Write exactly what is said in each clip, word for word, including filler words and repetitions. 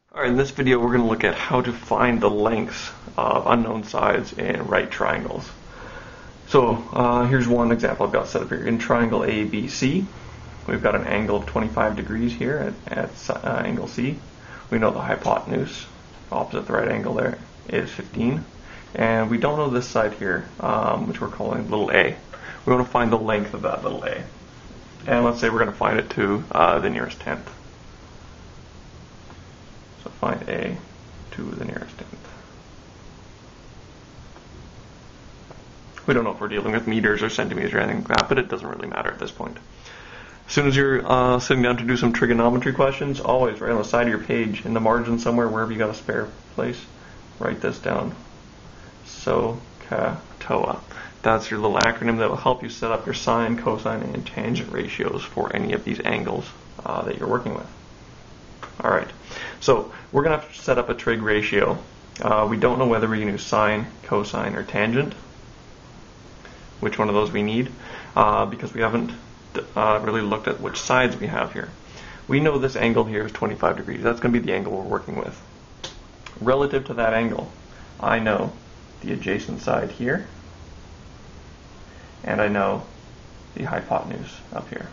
Alright, in this video we're going to look at how to find the lengths of unknown sides in right triangles. So uh, here's one example I've got set up here. In triangle A B C, we've got an angle of twenty-five degrees here at, at uh, angle C. We know the hypotenuse, opposite the right angle there, is fifteen. And we don't know this side here, um, which we're calling little a. We want to find the length of that little a. And let's say we're going to find it to uh, the nearest tenth. So find A to the nearest tenth. We don't know if we're dealing with meters or centimeters or anything like that, but it doesn't really matter at this point. As soon as you're uh, sitting down to do some trigonometry questions, always right on the side of your page, in the margin somewhere, wherever you got a spare place, write this down. SOHCAHTOA. That's your little acronym that will help you set up your sine, cosine, and tangent ratios for any of these angles uh, that you're working with. Alright, so we're going to have to set up a trig ratio. Uh, we don't know whether we can use sine, cosine, or tangent, which one of those we need, uh, because we haven't uh, really looked at which sides we have here. We know this angle here is twenty-five degrees. That's going to be the angle we're working with. Relative to that angle, I know the adjacent side here, and I know the hypotenuse up here.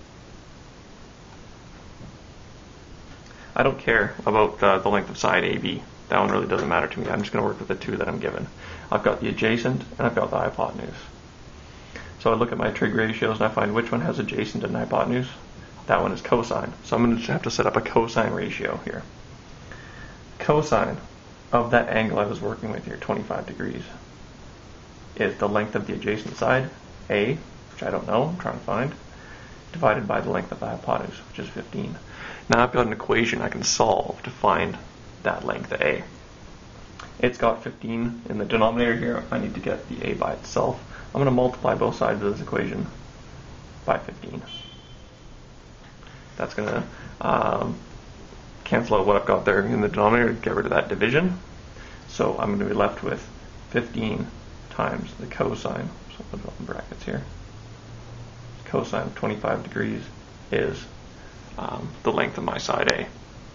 I don't care about uh, the length of side A B. That one really doesn't matter to me. I'm just going to work with the two that I'm given. I've got the adjacent and I've got the hypotenuse. So I look at my trig ratios and I find which one has adjacent and hypotenuse. That one is cosine. So I'm going to have to set up a cosine ratio here. Cosine of that angle I was working with here, twenty-five degrees, is the length of the adjacent side, A, which I don't know, I'm trying to find, divided by the length of the hypotenuse, which is fifteen. Now I've got an equation I can solve to find that length A. It's got fifteen in the denominator here. I need to get the A by itself. I'm going to multiply both sides of this equation by fifteen. That's going to um, cancel out what I've got there in the denominator, get rid of that division. So I'm going to be left with fifteen times the cosine, so I'll put it in brackets here. Cosine of twenty-five degrees is um, the length of my side A.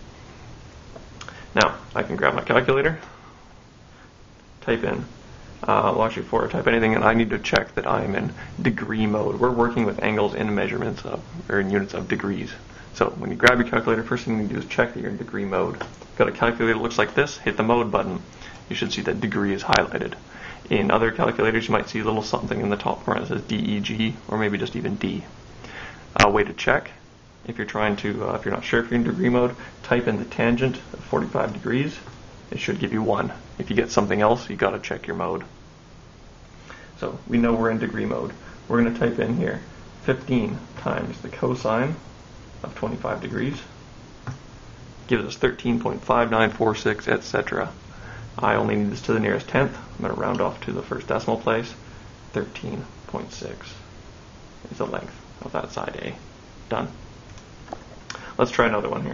Now, I can grab my calculator, type in, uh, well actually before I type anything in, I need to check that I'm in degree mode. We're working with angles in measurements of, or in units of degrees. So when you grab your calculator, first thing you need to do is check that you're in degree mode. You've got a calculator that looks like this, hit the mode button. You should see that degree is highlighted. In other calculators, you might see a little something in the top corner that says D E G, or maybe just even D. A way to check, if you're trying to, uh, if you're not sure if you're in degree mode, type in the tangent of forty-five degrees. It should give you one. If you get something else, you got to check your mode. So we know we're in degree mode. We're going to type in here fifteen times the cosine of twenty-five degrees. Gives us thirteen point five nine four six, et cetera. I only need this to the nearest tenth. I'm going to round off to the first decimal place. thirteen point six is the length of that side A. Done. Let's try another one here.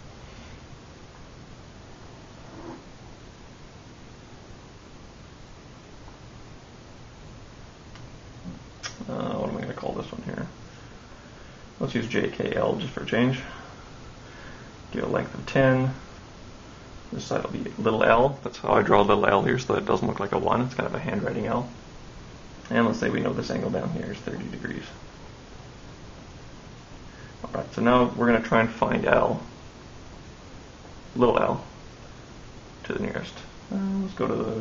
Uh, what am I going to call this one here? Let's use J K L just for a change. Give it a length of ten. This side will be little l. That's how I draw a little l here so that it doesn't look like a one. It's kind of a handwriting L. And let's say we know this angle down here is thirty degrees. Alright, so now we're going to try and find L, little l, to the nearest. Uh, let's go to the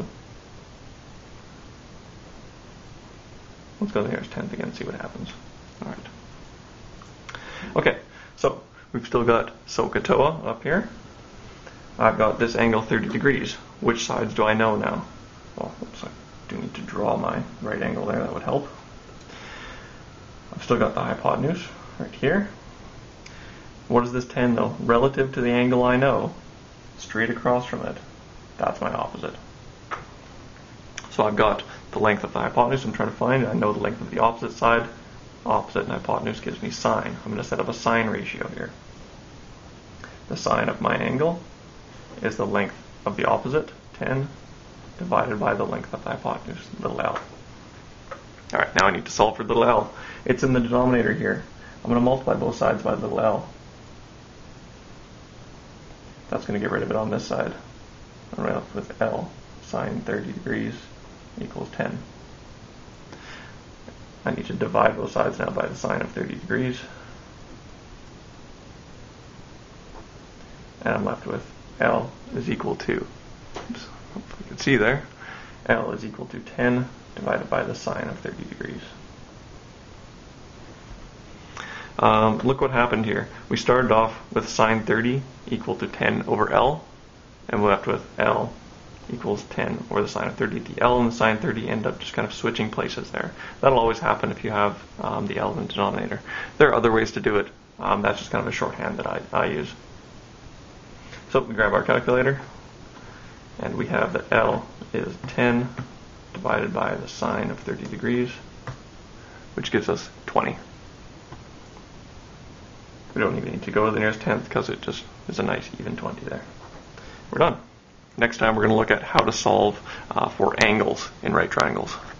let's go to the nearest tenth again and see what happens. Alright. Okay, so we've still got SOHCAHTOA up here. I've got this angle thirty degrees. Which sides do I know now? Well, oops, I do need to draw my right angle there. That would help. I've still got the hypotenuse right here. What is this ten though? Relative to the angle I know, straight across from it, that's my opposite. So I've got the length of the hypotenuse I'm trying to find. I know the length of the opposite side. Opposite and hypotenuse gives me sine. I'm going to set up a sine ratio here. The sine of my angle is the length of the opposite, ten, divided by the length of the hypotenuse, little l. Alright, now I need to solve for little l. It's in the denominator here. I'm going to multiply both sides by little l. That's going to get rid of it on this side. I'm left with L sine thirty degrees equals ten. I need to divide both sides now by the sine of thirty degrees. And I'm left with L is equal to, oops, hopefully you can see there, L is equal to ten divided by the sine of thirty degrees. Um, look what happened here. We started off with sine thirty equal to ten over L, and we're left with L equals ten over the sine of thirty. The L and the sine thirty end up just kind of switching places there. That'll always happen if you have um, the L in the denominator. There are other ways to do it. Um, that's just kind of a shorthand that I, I use. So we grab our calculator, and we have that L is ten divided by the sine of thirty degrees, which gives us twenty. We don't even need to go to the nearest tenth because it just is a nice even twenty there. We're done. Next time we're going to look at how to solve uh, for angles in right triangles.